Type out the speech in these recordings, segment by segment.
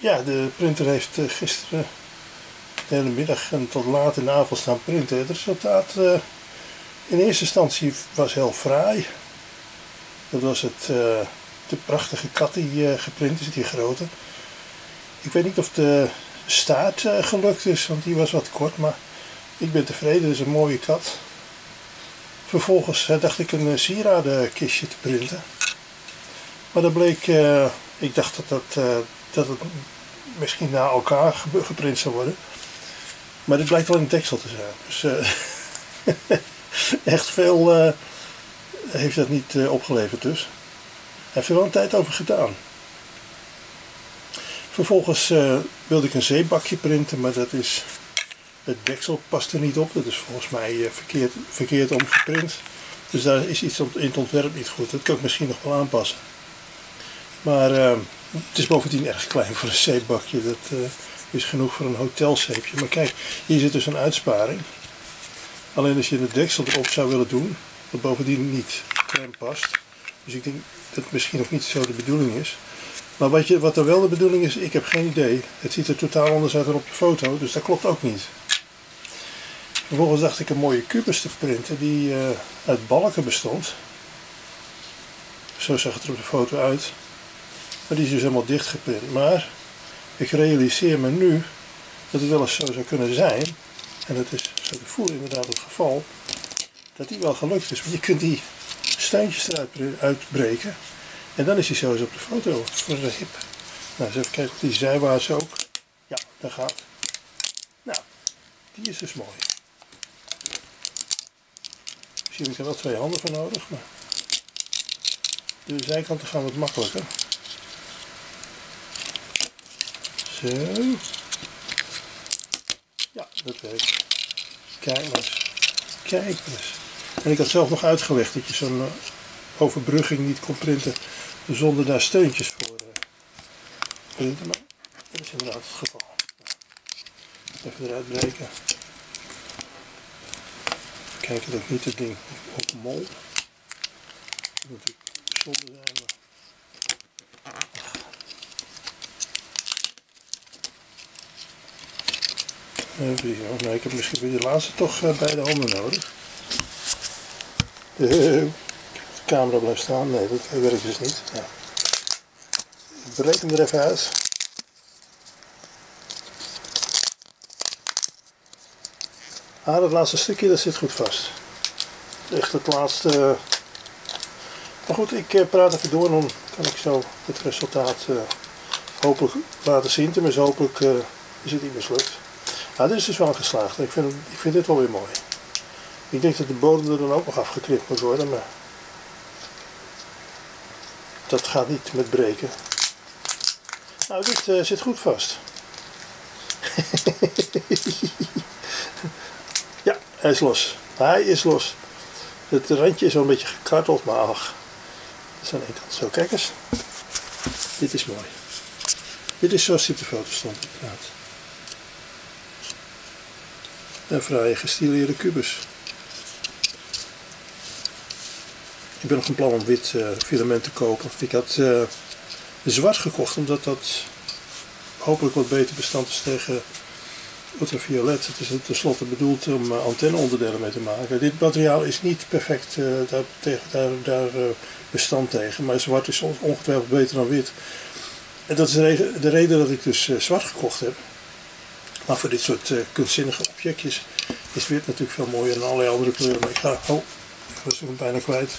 Ja, de printer heeft gisteren de hele middag en tot laat in de avond staan printen. Het resultaat in eerste instantie was heel fraai. Dat was de prachtige kat die geprint is, die grote. Ik weet niet of de staart gelukt is, want die was wat kort, maar ik ben tevreden. Het is een mooie kat. Vervolgens dacht ik een sieradenkistje te printen. Maar dat bleek, ik dacht dat het misschien na elkaar geprint zou worden. Maar dit blijkt wel een deksel te zijn. Dus echt veel heeft dat niet opgeleverd dus. Hij heeft er wel een tijd over gedaan. Vervolgens wilde ik een zeebakje printen, maar het deksel past er niet op. Dat is volgens mij verkeerd omgeprint. Dus daar is iets in het ontwerp niet goed. Dat kan ik misschien nog wel aanpassen. Maar het is bovendien erg klein voor een zeepbakje. Dat is genoeg voor een hotelzeepje. Maar kijk, hier zit dus een uitsparing. Alleen als je het deksel erop zou willen doen, wat bovendien niet klem past. Dus ik denk dat het misschien nog niet zo de bedoeling is. Maar wat er wel de bedoeling is, ik heb geen idee. Het ziet er totaal anders uit dan op de foto, dus dat klopt ook niet. Vervolgens dacht ik een mooie kubus te printen die uit balken bestond. Zo zag het er op de foto uit. Maar die is dus helemaal dicht geprint. Maar ik realiseer me nu dat het wel eens zo zou kunnen zijn. En dat is, zo te voelen, inderdaad het geval. Dat die wel gelukt is. Want je kunt die steuntjes eruit uitbreken. En dan is hij zo eens op de foto voor de hip. Nou, eens even kijken of die zijwaarts ook. Ja, dat gaat. Nou, die is dus mooi. Misschien heb ik er wel 2 handen voor nodig. Maar de zijkanten gaan wat makkelijker. Zo. Ja, dat werkt. Kijk maar eens. Kijk maar eens. En ik had zelf nog uitgelegd dat je zo'n overbrugging niet kon printen zonder daar steuntjes voor printen. Maar dat is inderdaad het geval. Even eruit breken. Kijken dat ik niet het ding op mol. Dat moet natuurlijk zonde zijn. Maar... Nee, ik heb misschien weer de laatste toch beide handen nodig. De camera blijft staan. Nee, dat werkt dus niet. Ja. Ik breek hem er even uit. Dat laatste stukje dat zit goed vast. Echt het laatste. Maar goed, ik praat even door en dan kan ik zo het resultaat hopelijk laten zien. Tenminste, hopelijk is het niet mislukt. Dit is dus wel geslaagd. Ik vind dit wel weer mooi. Ik denk dat de bodem er dan ook nog afgeknipt moet worden, maar dat gaat niet met breken. Nou, dit zit goed vast. Ja, hij is los. Hij is los. Het randje is wel een beetje gekarteld, maar ach. Dat is aan één kant zo. Kijk eens. Dit is mooi. Dit is zoals die op de foto stond, inderdaad. Een fraaie gestileerde kubus. Ik ben nog van plan om wit filament te kopen. Ik had zwart gekocht omdat dat hopelijk wat beter bestand is tegen ultraviolet. Het is tenslotte bedoeld om antenneonderdelen mee te maken. Dit materiaal is niet perfect daar bestand tegen, maar zwart is ongetwijfeld beter dan wit. En dat is de reden dat ik dus zwart gekocht heb. Maar voor dit soort kunstzinnige objectjes is wit natuurlijk veel mooier dan allerlei andere kleuren. Maar ik was hem bijna kwijt.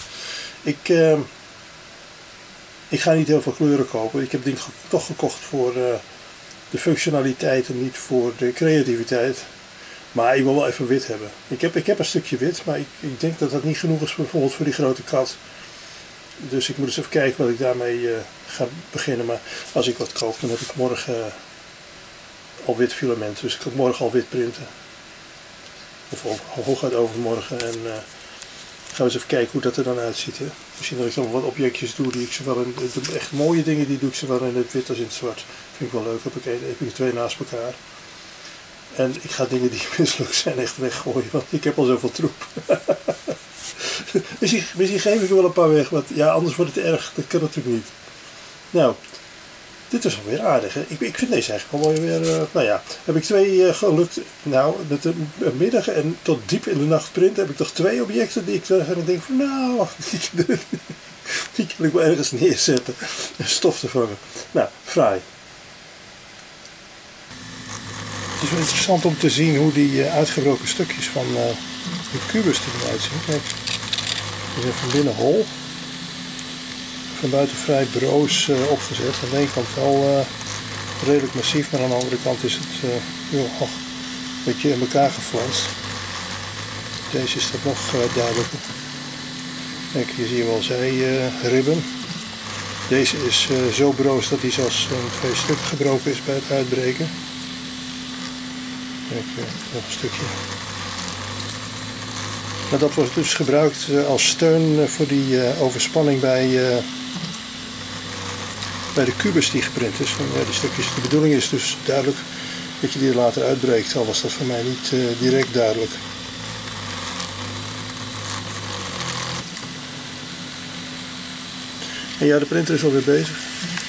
Ik ga niet heel veel kleuren kopen. Ik heb het ding toch gekocht voor de functionaliteit en niet voor de creativiteit. Maar ik wil wel even wit hebben. Ik heb een stukje wit, maar ik denk dat dat niet genoeg is bijvoorbeeld voor die grote kat. Dus ik moet eens even kijken wat ik daarmee ga beginnen. Maar als ik wat koop, dan heb ik morgen al wit filament. Dus ik kan morgen al wit printen. Of hooguit overmorgen. En gaan we eens even kijken hoe dat er dan uitziet. Hè? Misschien dat ik dan wat objectjes doe die ik zowel in de echt mooie dingen die doe ik zowel in het wit als in het zwart. Vind ik wel leuk. Heb ik er 2 naast elkaar. En ik ga dingen die mislukt zijn echt weggooien. Want ik heb al zoveel troep. Misschien geef ik er wel een paar weg. Want ja, anders wordt het erg. Dat kan natuurlijk niet. Nou, Dit is alweer aardig. Hè? Ik vind deze eigenlijk wel weer, nou ja, heb ik 2 gelukt. Nou, met de middag en tot diep in de nacht print heb ik toch 2 objecten die ik denk van nou, die kan ik wel ergens neerzetten en stof te vangen. Nou, fraai. Het is wel interessant om te zien hoe die uitgebroken stukjes van de kubus eruit zien. Kijk, die zijn van binnen hol. Van buiten vrij broos opgezet. Aan de ene kant wel redelijk massief, maar aan de andere kant is het een beetje in elkaar geflanst. Deze is dat nog duidelijker. Kijk, hier zie je wel zijribben. Deze is zo broos dat hij zelfs in 2 stukken gebroken is bij het uitbreken. Kijk, nog een stukje. Maar dat wordt dus gebruikt als steun voor die overspanning bij de kubus die geprint is. Van, ja, die stukjes. De bedoeling is dus duidelijk dat je die later uitbreekt, al was dat voor mij niet direct duidelijk. En ja, de printer is alweer bezig.